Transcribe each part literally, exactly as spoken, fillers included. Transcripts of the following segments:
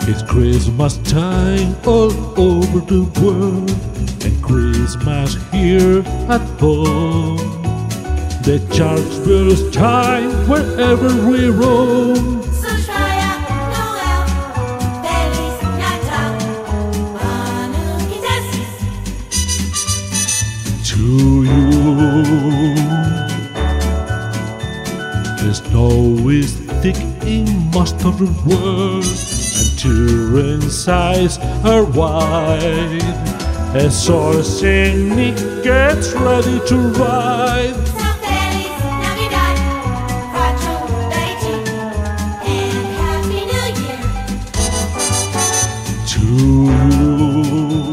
It's Christmas time all over the world, and Christmas here at home. The church bells chime wherever we roam. To you, the snow is thick in most of the world, and children's eyes are wide as our Saint Nick gets ready to ride. To you,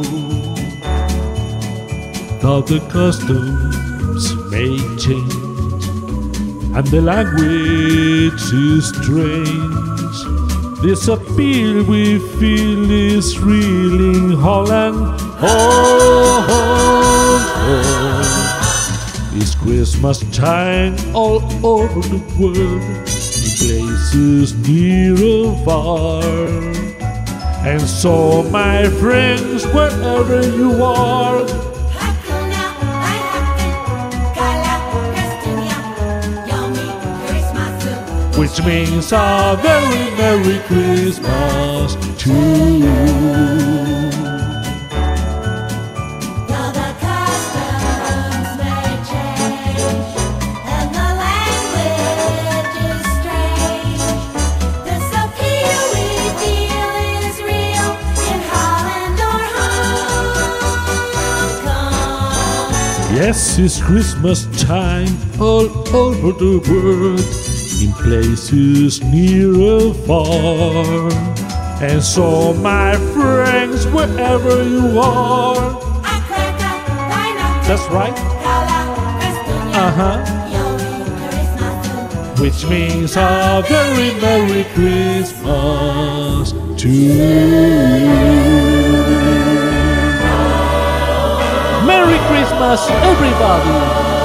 though the customs may change and the language is strange, this appeal we feel is real in Holland. Oh, oh, oh. It's Christmas time all over the world, in places near and far. And so, my friends, wherever you are, which means a very Merry Christmas to you. Though the customs may change and the language is strange, this appeal we feel is real in Holland or Hong Kong. Yes, it's Christmas time all over the world, in places near and far. And so, my friends, wherever you are, that's right, uh-huh, which means a very Merry Christmas to you. Merry Christmas, everybody!